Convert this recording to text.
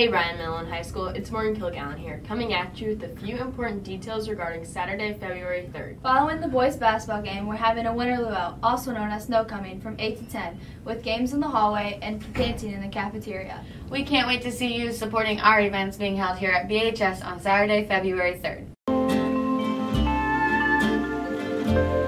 Hey Ryan Mellon High School, it's Morgan Kilgallen here, coming at you with a few important details regarding Saturday, February 3rd. Following the boys' basketball game, we're having a Winter Luau, also known as snow coming, from 8 to 10, with games in the hallway and dancing in the cafeteria. We can't wait to see you supporting our events being held here at BHS on Saturday, February 3rd.